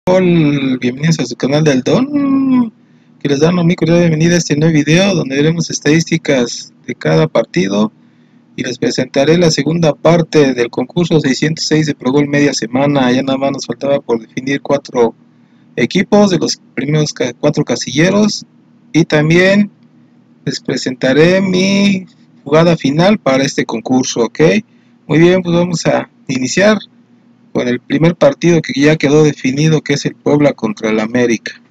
Hola, bienvenidos a su canal del Don, que les da una muy cordial bienvenida a este nuevo video donde veremos estadísticas de cada partido y les presentaré la segunda parte del concurso 606 de Pro Gol media semana. Ya nada más nos faltaba por definir 4 equipos de los primeros 4 casilleros y también les presentaré mi jugada final para este concurso, ¿ok? Muy bien, pues vamos a iniciar con el primer partido que ya quedó definido, que es el Puebla contra el América.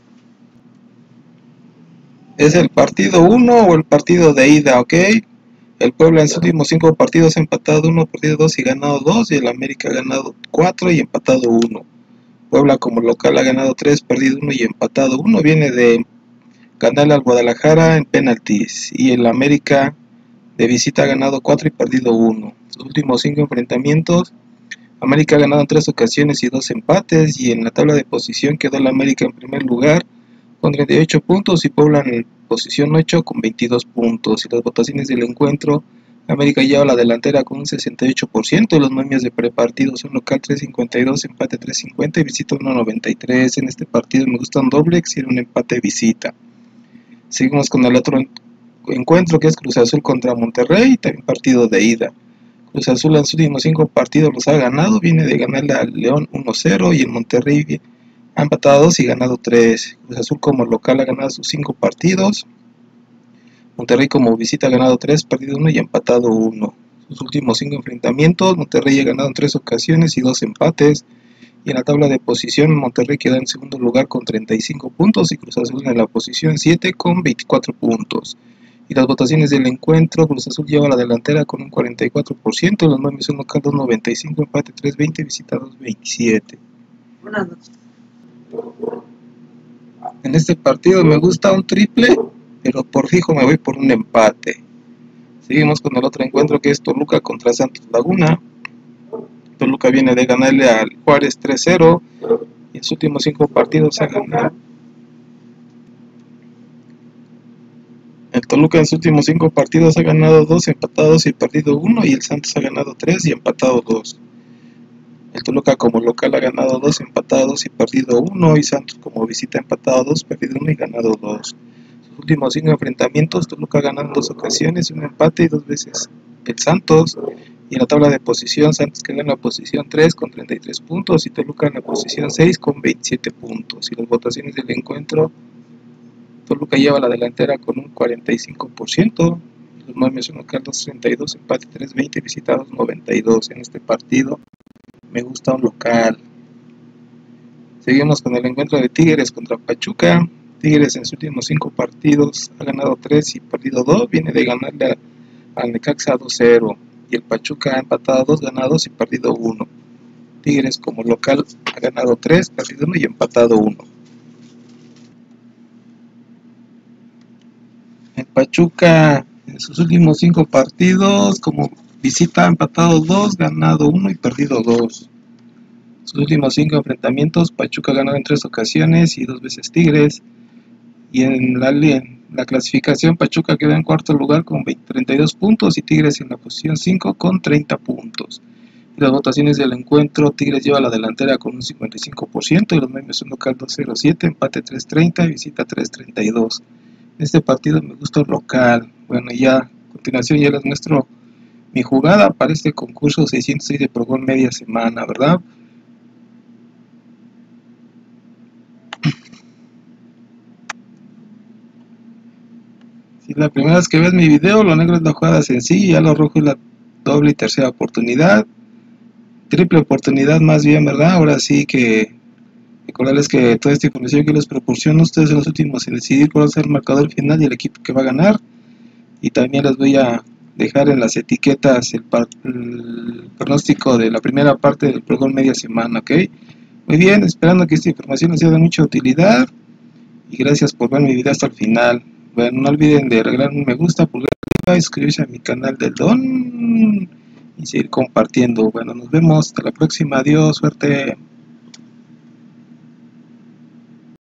¿Es el partido 1 o el partido de ida? ¿Ok? El Puebla en sus últimos 5 partidos ha empatado 1, perdido 2 y ganado 2, y el América ha ganado 4 y empatado 1. Puebla como local ha ganado 3, perdido 1 y empatado 1. Viene de ganarle al Guadalajara en penaltis, y el América de visita ha ganado 4 y perdido 1. Sus últimos 5 enfrentamientos, América ha ganado en 3 ocasiones y 2 empates, y en la tabla de posición quedó el América en primer lugar con 38 puntos y Puebla en posición 8 con 22 puntos. Y las votaciones del encuentro, América lleva la delantera con un 68%, y los nomios de prepartido son local 3.52, empate 3.50 y visita 1.93. En este partido me gusta un doble, si era un empate visita. Seguimos con el otro encuentro, que es Cruz Azul contra Monterrey, también partido de ida. Cruz Azul en sus últimos 5 partidos los ha ganado, viene de ganarle al León 1-0, y el Monterrey ha empatado 2 y ganado 3. Cruz Azul como local ha ganado sus 5 partidos. Monterrey como visita ha ganado 3, perdido 1 y empatado 1. Sus últimos 5 enfrentamientos, Monterrey ha ganado en 3 ocasiones y 2 empates. Y en la tabla de posición, Monterrey queda en segundo lugar con 35 puntos y Cruz Azul en la posición 7 con 24 puntos. Y las votaciones del encuentro, Cruz Azul lleva la delantera con un 44%, los nombres son local 2.95, empate 3.20, visita 2.27. Buenas noches. En este partido me gusta un triple, pero por fijo me voy por un empate. Seguimos con el otro encuentro, que es Toluca contra Santos Laguna. Toluca viene de ganarle al Juárez 3-0 y en sus últimos 5 partidos ha ganado. El Toluca en sus últimos 5 partidos ha ganado 2, empatado 2 y perdido 1, y el Santos ha ganado 3 y empatado 2. El Toluca como local ha ganado 2, empatado 2 y perdido 1, y Santos como visita ha empatado 2, perdido 1 y ganado 2. Sus últimos 5 enfrentamientos, Toluca ha ganado en 2 ocasiones, un empate y 2 veces el Santos. Y en la tabla de posición, Santos queda en la posición 3 con 33 puntos y Toluca en la posición 6 con 27 puntos. Y las votaciones del encuentro, Toluca lleva la delantera con un 45%, los nombres son local 2.32, empate 3.20, visita 2.92. En este partido me gusta un local. Seguimos con el encuentro de Tigres contra Pachuca. Tigres en sus últimos 5 partidos ha ganado 3 y perdido 2, viene de ganarle al Necaxa 2-0, y el Pachuca ha empatado 2, ganado 2 y perdido 1. Tigres como local ha ganado 3, perdido 1 y empatado 1. El Pachuca en sus últimos 5 partidos como visita ha empatado 2, ganado 1 y perdido 2. Sus últimos 5 enfrentamientos, Pachuca ha ganado en 3 ocasiones y 2 veces Tigres. Y en la clasificación, Pachuca queda en cuarto lugar con 32 puntos y Tigres en la posición 5 con 30 puntos. Y las votaciones del encuentro, Tigres lleva la delantera con un 55% y los medios son local 2.07, empate 3.30 y visita 3.32. Este partido me gusta local. Bueno, ya a continuación ya les muestro mi jugada para este concurso 606 de Pro Gol media semana, ¿verdad? Si la primera vez que ves mi video, lo negro es la jugada sencilla, lo rojo es la doble y tercera oportunidad, triple oportunidad más bien, ¿verdad? Ahora sí que recordarles que toda esta información que les proporciono, ustedes son los últimos en decidir cuál va a ser el marcador final y el equipo que va a ganar. Y también les voy a dejar en las etiquetas el pronóstico de la primera parte del Pro Gol media semana, ¿ok? Muy bien, esperando que esta información les sea de mucha utilidad y gracias por ver mi video hasta el final. Bueno, no olviden de regalar un me gusta, pulgar arriba, suscribirse a mi canal del Don y seguir compartiendo. Bueno, nos vemos hasta la próxima, adiós, suerte.